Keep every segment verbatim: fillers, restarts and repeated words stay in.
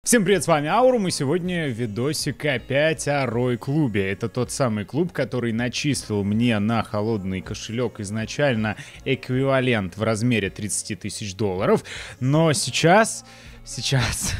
Всем привет, с вами Аурум, и сегодня видосик опять о Рой клубе. Это тот самый клуб, который начислил мне на холодный кошелек изначально эквивалент в размере тридцать тысяч долларов, но сейчас... Сейчас,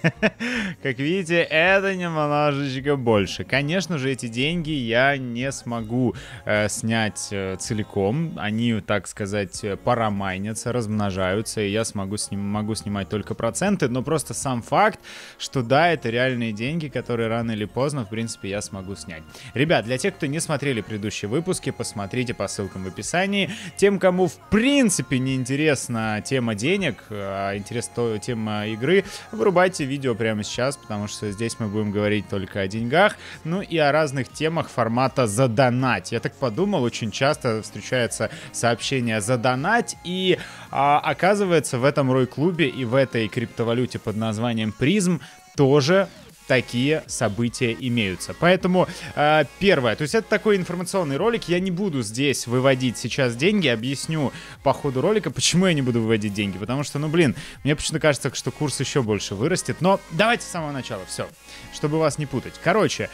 как видите, это немножечко больше. Конечно же, эти деньги я не смогу э, снять э, целиком. Они, так сказать, парамайнятся, размножаются, и я смогу, сним могу снимать только проценты. Но просто сам факт, что да, это реальные деньги, которые рано или поздно, в принципе, я смогу снять. Ребят, для тех, кто не смотрели предыдущие выпуски, посмотрите по ссылкам в описании. Тем, кому в принципе не интересна тема денег, а интересна тема игры, игры, вырубайте видео прямо сейчас, потому что здесь мы будем говорить только о деньгах, ну и о разных темах формата «задонать». Я так подумал, очень часто встречается сообщение «задонать», и а, оказывается в этом Рой-клубе и в этой криптовалюте под названием Призм тоже такие события имеются. Поэтому э, первое, то есть это такой информационный ролик, я не буду здесь выводить сейчас деньги, объясню по ходу ролика, почему я не буду выводить деньги, потому что, ну блин, мне почему-то кажется, что курс еще больше вырастет, но давайте с самого начала, все, чтобы вас не путать. Короче,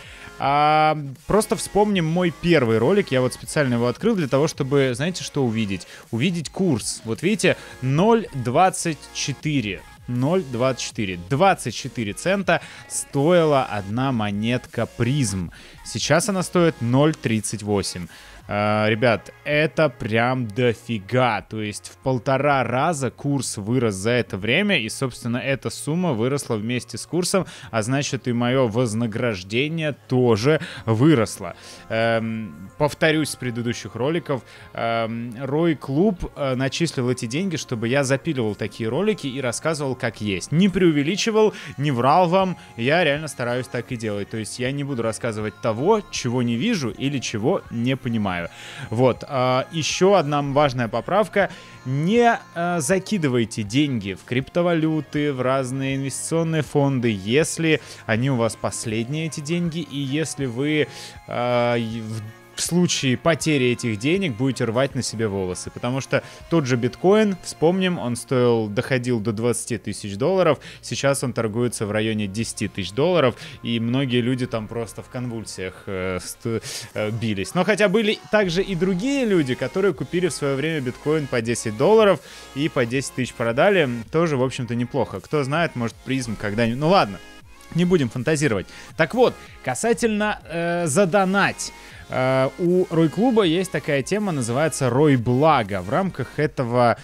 а, просто вспомним мой первый ролик, я вот специально его открыл для того, чтобы, знаете, что увидеть? Увидеть курс, вот видите, ноль двадцать четыре. ноль двадцать четыре. двадцать четыре цента стоила одна монетка Призм. Сейчас она стоит ноль тридцать восемь. Uh, ребят, это прям дофига, то есть в полтора раза курс вырос за это время, и, собственно, эта сумма выросла вместе с курсом, а значит и мое вознаграждение тоже выросло. Uh, повторюсь с предыдущих роликов, uh, Рой клуб uh, начислил эти деньги, чтобы я запиливал такие ролики и рассказывал как есть. Не преувеличивал, не врал вам, я реально стараюсь так и делать, то есть я не буду рассказывать того, чего не вижу или чего не понимаю. Вот, а, еще одна важная поправка. Не а, закидывайте деньги в криптовалюты, в разные инвестиционные фонды, если они у вас последние, эти деньги, и если вы а, в в случае потери этих денег будете рвать на себе волосы, потому что тот же биткоин, вспомним, он стоил, доходил до двадцати тысяч долларов, сейчас он торгуется в районе десяти тысяч долларов, и многие люди там просто в конвульсиях э, э, бились. Но хотя были также и другие люди, которые купили в свое время биткоин по десять долларов и по десять тысяч продали, тоже, в общем-то, неплохо. Кто знает, может, Призм когда-нибудь... Ну ладно, не будем фантазировать. Так вот, касательно э, задонать. Uh, у Рой клуба есть такая тема, называется Рой Благо. В рамках этого,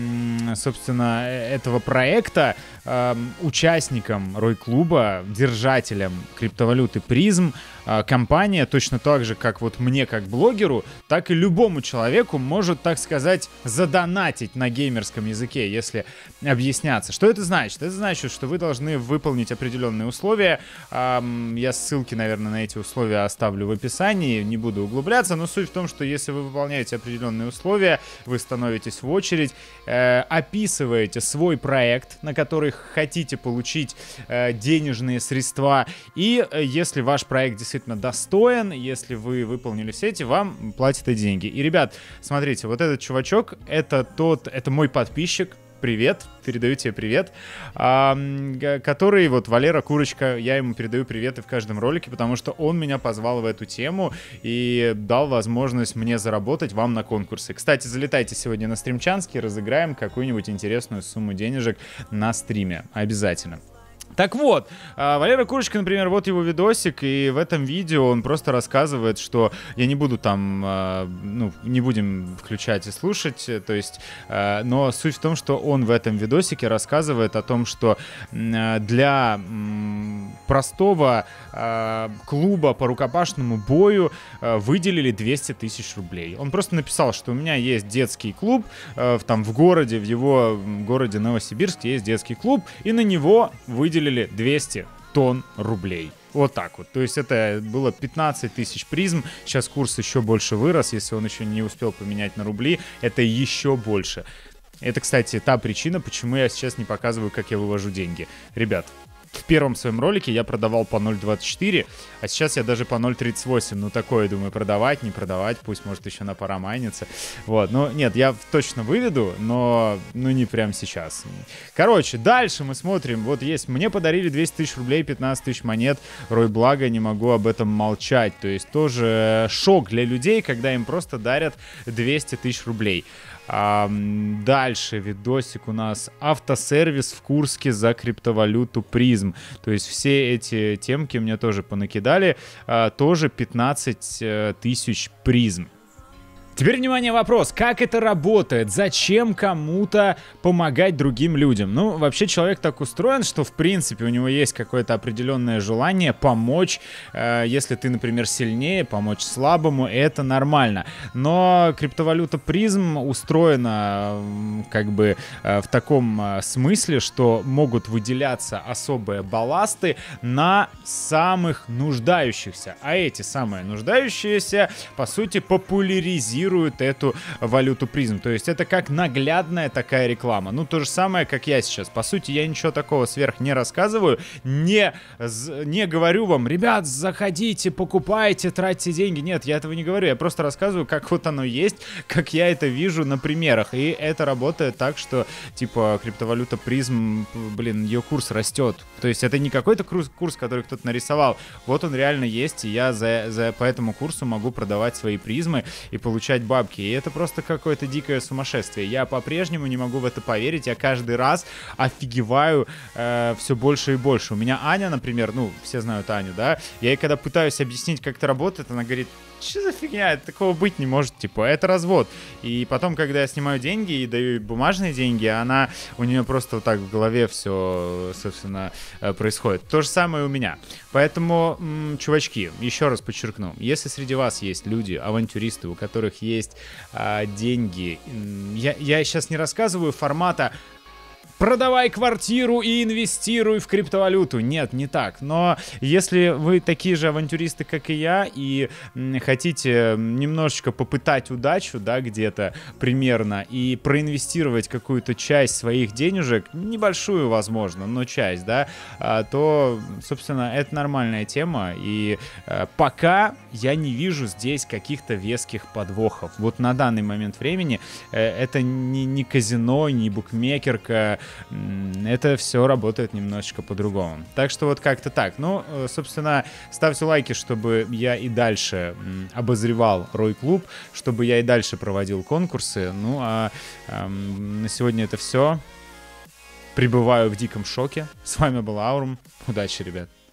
собственно, этого проекта uh, участникам Рой клуба, держателям криптовалюты Призм, uh, компания точно так же, как вот мне, как блогеру, так и любому человеку может, так сказать, задонатить на геймерском языке, если объясняться. Что это значит? Это значит, что вы должны выполнить определенные условия. Uh, я ссылки, наверное, на эти условия оставлю в описании. Не буду углубляться, но суть в том, что если вы выполняете определенные условия, вы становитесь в очередь, э, описываете свой проект, на который хотите получить э, денежные средства, и э, если ваш проект действительно достоин, если вы выполнили все эти, вам платят эти деньги. И, ребят, смотрите, вот этот чувачок, это тот, это мой подписчик. Привет, передаю тебе привет, а, который, вот, Валера Курочка, я ему передаю приветы в каждом ролике, потому что он меня позвал в эту тему и дал возможность мне заработать вам на конкурсы. Кстати, залетайте сегодня на стримчанский, разыграем какую-нибудь интересную сумму денежек на стриме, обязательно. Так вот, Валера Курочка, например, вот его видосик, и в этом видео он просто рассказывает, что я не буду там, ну, не будем включать и слушать, то есть, но суть в том, что он в этом видосике рассказывает о том, что для простого клуба по рукопашному бою выделили двести тысяч рублей. Он просто написал, что у меня есть детский клуб, там в городе, в его городе Новосибирске есть детский клуб, и на него выделили двести тонн рублей. Вот так вот. То есть это было пятнадцать тысяч призм. Сейчас курс еще больше вырос. Если он еще не успел поменять на рубли, это еще больше. Это, кстати, та причина, почему я сейчас не показываю, как я вывожу деньги. Ребят, в первом своем ролике я продавал по ноль двадцать четыре, а сейчас я даже по ноль тридцать восемь. Ну, такое, думаю, продавать, не продавать, пусть, может, еще на пора майнится. Вот, ну, нет, я точно выведу, но, ну, не прямо сейчас. Короче, дальше мы смотрим. Вот есть, мне подарили двести тысяч рублей, пятнадцать тысяч монет. Рой, благо, не могу об этом молчать. То есть тоже шок для людей, когда им просто дарят двести тысяч рублей. А, дальше видосик у нас: автосервис в Курске за криптовалюту призм. То есть все эти темки мне тоже понакидали. А, тоже пятнадцать тысяч призм. Теперь, внимание, вопрос. Как это работает? Зачем кому-то помогать другим людям? Ну, вообще человек так устроен, что, в принципе, у него есть какое-то определенное желание помочь. Э, если ты, например, сильнее, помочь слабому, это нормально. Но криптовалюта призм устроена э, как бы э, в таком э, смысле, что могут выделяться особые балласты на самых нуждающихся. А эти самые нуждающиеся, по сути, популяризируют эту валюту призм. То есть это как наглядная такая реклама. Ну, то же самое, как я сейчас. По сути, я ничего такого сверх не рассказываю. Не, не говорю вам: ребят, заходите, покупайте, тратьте деньги. Нет, я этого не говорю. Я просто рассказываю, как вот оно есть, как я это вижу на примерах. И это работает так, что, типа, криптовалюта призм, блин, ее курс растет. То есть это не какой-то курс, курс который кто-то нарисовал. Вот он реально есть, и я за, за, по этому курсу могу продавать свои призмы и получать бабки. И это просто какое-то дикое сумасшествие. Я по-прежнему не могу в это поверить. Я каждый раз офигеваю э, все больше и больше. У меня Аня, например, ну, все знают Аню, да? Я ей когда пытаюсь объяснить, как это работает, она говорит: что за фигня? Такого быть не может, типа, это развод. И потом, когда я снимаю деньги и даю ей бумажные деньги, она, у нее просто вот так в голове все, собственно, происходит. То же самое у меня. Поэтому, м, чувачки, еще раз подчеркну, если среди вас есть люди, авантюристы, у которых есть а, деньги, я, я сейчас не рассказываю формата «продавай квартиру и инвестируй в криптовалюту». Нет, не так. Но если вы такие же авантюристы, как и я, и хотите немножечко попытать удачу, да, где-то примерно, и проинвестировать какую-то часть своих денежек, небольшую, возможно, но часть, да, то, собственно, это нормальная тема. И пока я не вижу здесь каких-то веских подвохов. Вот на данный момент времени это не, не казино, не букмекерка. Это все работает немножечко по-другому. Так что вот как-то так. Ну, собственно, ставьте лайки, чтобы я и дальше обозревал Рой Клуб, чтобы я и дальше проводил конкурсы. Ну, а эм, на сегодня это все. Пребываю в диком шоке. С вами был Аурум. Удачи, ребят.